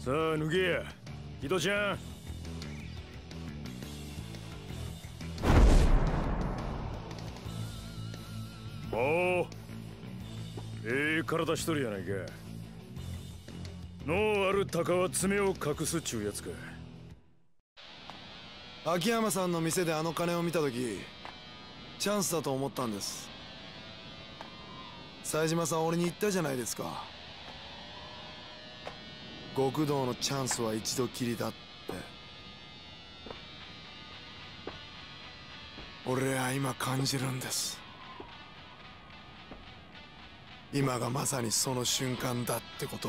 さあ脱げや、木戸ちゃん。おお、体しとるやないか。脳ある鷹は爪を隠すっちゅうやつか。 秋山さんの店であの金を見た時チャンスだと思ったんです。冴島さん俺に言ったじゃないですか。極道のチャンスは一度きりだって。俺は今感じるんです。今がまさにその瞬間だってことを。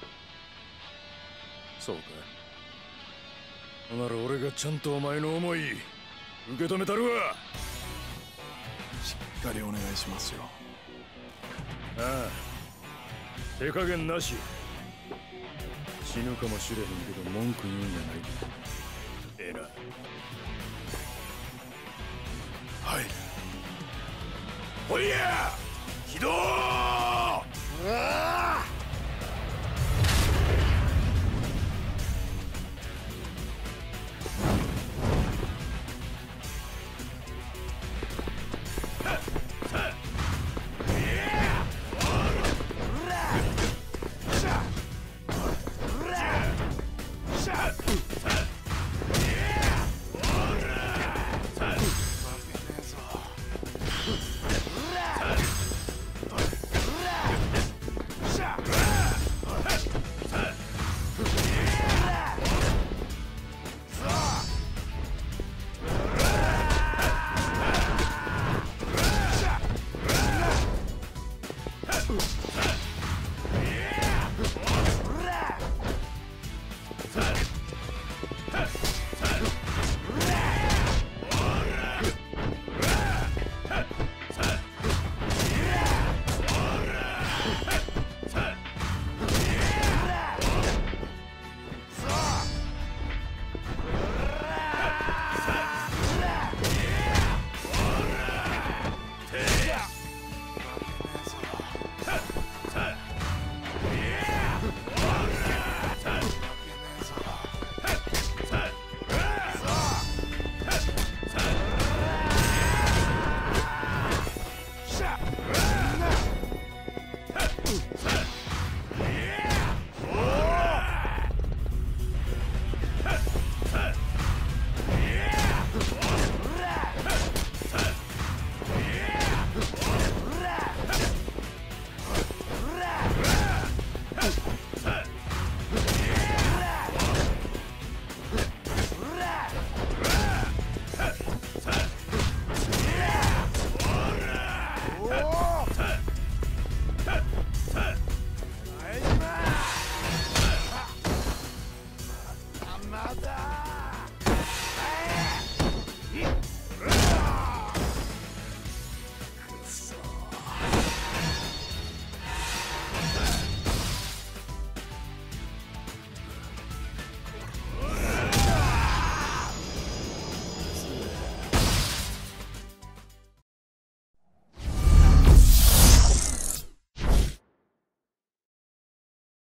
そうか。なら俺がちゃんとお前の思い受け止めたるわ。 しっかりお願いしますよ。 ああ、手加減なし。死ぬかもしれへんけど文句言うんじゃない。ええな。 はい。 おいや、起動。